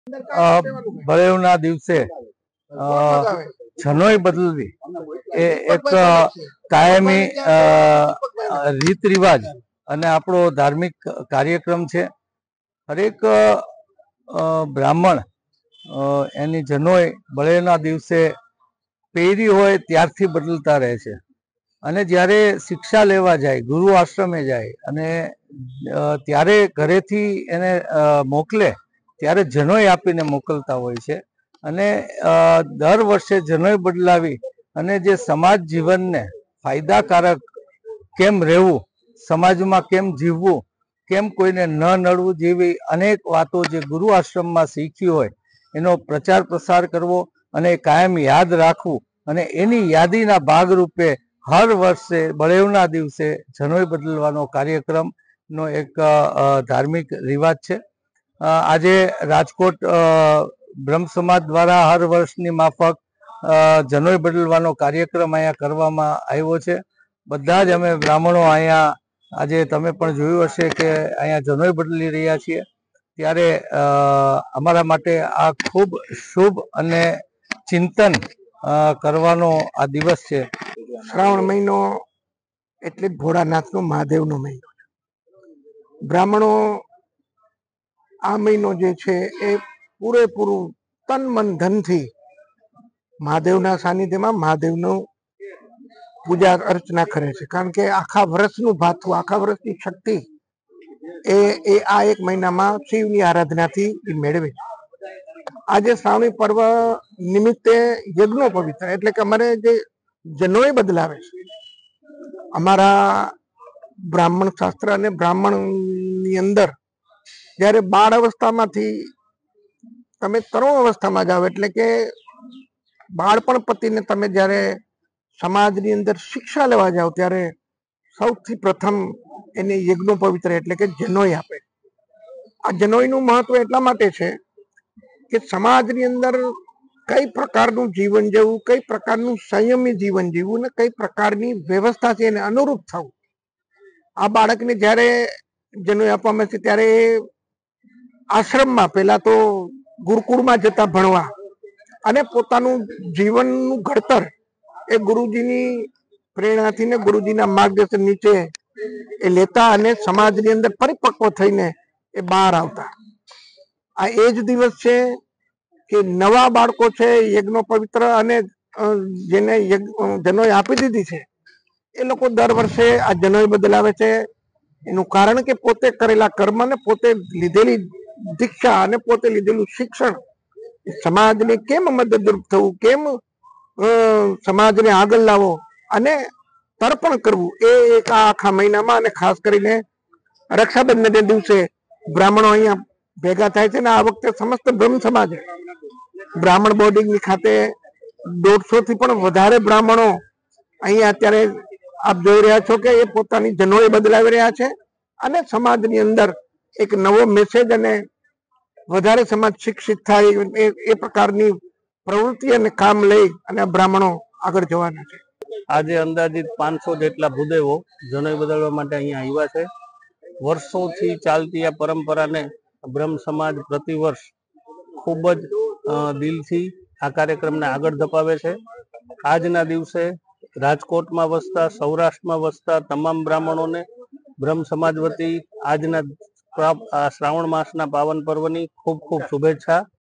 બળેવના દિવસે જનોઈ બદલવી એ એક કાયમી રીત રિવાજ અને આપણો ધાર્મિક કાર્યક્રમ છે. હરેક બ્રાહ્મણ એની જનોઈ બળેવના દિવસે પહેરી હોય ત્યારથી બદલતા રહે છે. અને જ્યારે શિક્ષા લેવા જાય, ગુરુ આશ્રમે જાય અને ત્યારે ઘરેથી એને મોકલે ત્યારે જનોઈ આપીને મોકલતા હોય છે. અને દર વર્ષે જનોઈ બદલાવી અને જે સમાજ જીવનને ફાયદાકારક કેમ રહેવું, સમાજમાં કેમ જીવવું, કેમ કોઈને ન નડવું જેવી અનેક વાતો જે ગુરુ આશ્રમમાં શીખી હોય એનો પ્રચાર પ્રસાર કરવો અને કાયમ યાદ રાખવું અને એની યાદીના ભાગરૂપે હર વર્ષે બળેવના દિવસે જનોઈ બદલવાનો કાર્યક્રમનો એક ધાર્મિક રિવાજ છે. આજે રાજકોટ બ્રહ્મ સમાજ દ્વારા હર વર્ષની માફક જનોઈ બદલવાનો કાર્યક્રમ અહીંયા કરવામાં આવ્યો છે. બધા જ અમે બ્રાહ્મણો અહીંયા આજે તમે પણ જોયું હશે કે અહીંયા જનોઈ બદલી રહ્યા છીએ. ત્યારે અમારા માટે આ ખૂબ શુભ અને ચિંતન કરવાનો આ દિવસ છે. શ્રાવણ મહિનો એટલે ભોળાનાથનો મહાદેવનો મહિનો. બ્રાહ્મણો આ મહિનો જે છે એ પૂરેપૂરું તન મન ધનથી મહાદેવના સાનિધ્યમાં મહાદેવનું પૂજા અર્ચના કરે છે. કારણ કે આખા વર્ષનું ભાથું, આખા વર્ષની શક્તિ એ આ એક મહિનામાં શિવની આરાધનાથી મેળવે છે. આજે શ્રાવણી પર્વ નિમિત્તે યજ્ઞો પવિત્ર એટલે કે અમારે જે જનોઈ બદલાવે છે, અમારા બ્રાહ્મણ શાસ્ત્ર અને બ્રાહ્મણની અંદર જ્યારે બાળ અવસ્થામાંથી તમે તરુણ અવસ્થામાં જાઓ એટલે કે બાળપણ પતિને તમે જ્યારે સમાજની અંદર શિક્ષા લેવા જાઓ ત્યારે સૌથી પ્રથમ એને યજ્ઞો પવિત્ર એટલે કે જનોઈ આપે. આ જનોઈનું મહત્વ એટલા માટે છે કે સમાજની અંદર કઈ પ્રકારનું જીવન જીવવું, કઈ પ્રકારનું સંયમી જીવન જીવવું ને કઈ પ્રકારની વ્યવસ્થા છે એને અનુરૂપ થવું. આ બાળકને જ્યારે જનોઈ આપવામાં છે ત્યારે આશ્રમમાં પહેલા તો ગુરુકુળમાં જતા ભણવા અને પોતાનું જીવનનું ઘડતર એ ગુરુજીની પ્રેરણાથી ને ગુરુજીના માર્ગદર્શન નીચે એ લેતા અને સમાજની અંદર પરિપક્વ થઈને એ બહાર આવતા. આ એ જ દિવસ છે કે નવા બાળકો છે યજ્ઞો પવિત્ર અને જેને જનોઈ આપી દીધી છે એ લોકો દર વર્ષે આ જનોઈ બદલાવે છે. એનું કારણ કે પોતે કરેલા કર્મ ને પોતે લીધેલી દીક્ષા અને પોતે લીધેલું શિક્ષણ સમાજને કેમ મદદરૂપ થવું, કેમ સમાજને આગળ લાવો અને તર્પણ કરવું એ એક આખા મહિનામાં અને ખાસ કરીને રક્ષાબંધનના દિવસે બ્રાહ્મણો અહીંયા ભેગા થાય છે. ને આ વખતે સમસ્ત બ્રહ્મ સમાજ બ્રાહ્મણ બોર્ડિંગની ખાતે 150 થી પણ વધારે બ્રાહ્મણો અહીંયા અત્યારે આપ જોઈ રહ્યા છો કે એ પોતાની જનોઈ બદલાવી રહ્યા છે અને સમાજની અંદર એક નવો મેસેજ અને વધારે સમાજ શિક્ષિત થાય એ પ્રકારની પ્રવૃત્તિ અને કામ લઈ અને બ્રાહ્મણો આગળ જવાના છે. આજે અંદાજિત 500 જેટલા ભૂદેવો જનોઈ બદલવા માટે અહીંયા આવ્યા છે. વર્ષોથી ચાલતી આ પરંપરાને બ્રહ્મ સમાજ પ્રતિવર્ષ ખૂબ જ દિલથી આ કાર્યક્રમને આગળ ધપાવે છે. આજના દિવસે રાજકોટમાં વસતા, સૌરાષ્ટ્રમાં વસતા તમામ બ્રાહ્મણોને બ્રહ્મ સમાજ વતી આજના શ્રાવણ માસના પાવન પર્વની ખૂબ ખૂબ શુભેચ્છા.